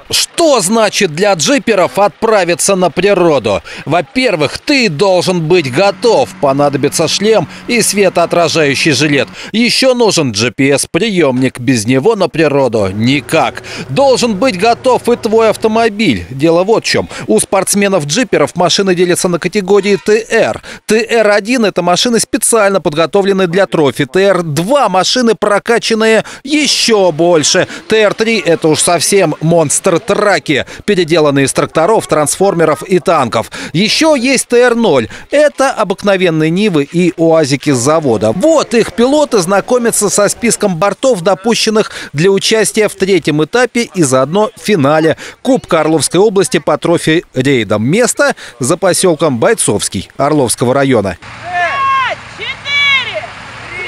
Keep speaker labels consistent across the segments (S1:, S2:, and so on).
S1: Что значит для джиперов отправиться на природу? Во-первых, ты должен быть готов. Понадобится шлем и светоотражающий жилет. Еще нужен GPS-приемник. Без него на природу никак. Должен быть готов и твой автомобиль. Дело вот в чем. У спортсменов-джиперов машины делятся на категории ТР. ТР-1 – это машины, специально подготовленные для трофи. ТР-2 – машины, прокачанные еще больше. ТР-3 – это уж совсем монстр-траки, переделанные из тракторов, трансформеров и танков. Еще есть ТР-0. Это обыкновенные Нивы и УАЗики с завода. Вот их пилоты знакомятся со списком бортов, допущенных для участия в третьем этапе и заодно в финале Кубка Орловской области по трофи-рейдам. Место за поселком Бойцовский Орловского района.
S2: 5, 4, 3,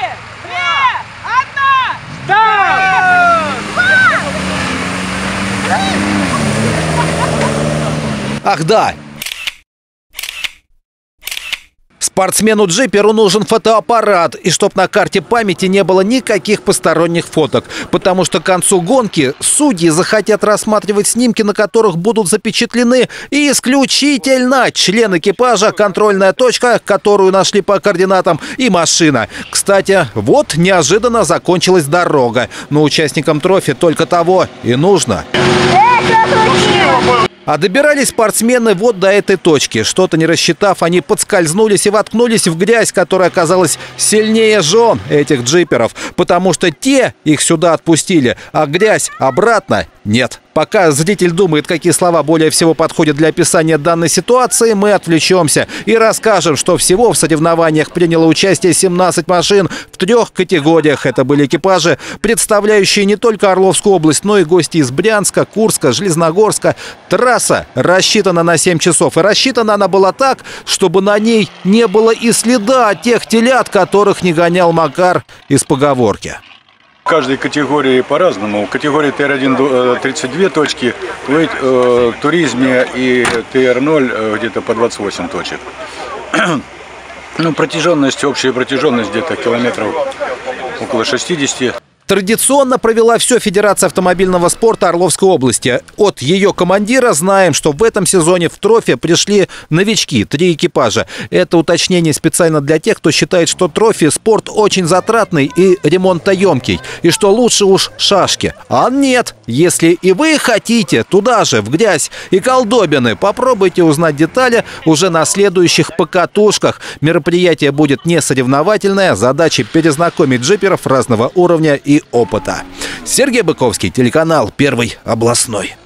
S2: 2, 1.
S1: Ах да! Спортсмену-джиперу нужен фотоаппарат, и чтоб на карте памяти не было никаких посторонних фоток, потому что к концу гонки судьи захотят рассматривать снимки, на которых будут запечатлены исключительно член экипажа, контрольная точка, которую нашли по координатам, и машина. Кстати, вот неожиданно закончилась дорога, но участникам трофи только того и нужно. А добирались спортсмены вот до этой точки. Что-то не рассчитав, они подскользнулись и воткнулись в грязь, которая оказалась сильнее жен этих джиперов, потому что те их сюда отпустили, а грязь обратно нет. Пока зритель думает, какие слова более всего подходят для описания данной ситуации, мы отвлечемся и расскажем, что всего в соревнованиях приняло участие 17 машин в 3 категориях. Это были экипажи, представляющие не только Орловскую область, но и гости из Брянска, Курска, Железногорска. Трасса рассчитана на 7 часов. И рассчитана она была так, чтобы на ней не было и следа тех телят, которых не гонял Макар из поговорки.
S3: В каждой категории по-разному. В категории ТР-1 32 точки, в туризме и ТР-0 где-то по 28 точек. Ну, протяженность, общая протяженность где-то километров около 60.
S1: Традиционно провела все Федерация автомобильного спорта Орловской области. От ее командира знаем, что в этом сезоне в трофи пришли новички, 3 экипажа. Это уточнение специально для тех, кто считает, что трофи спорт очень затратный и ремонтоемкий, и что лучше уж шашки. А нет, если и вы хотите туда же, в грязь и колдобины, попробуйте узнать детали уже на следующих покатушках. Мероприятие будет не соревновательное, задача перезнакомить джиперов разного уровня и опыта. Сергей Быковский, телеканал Первый областной.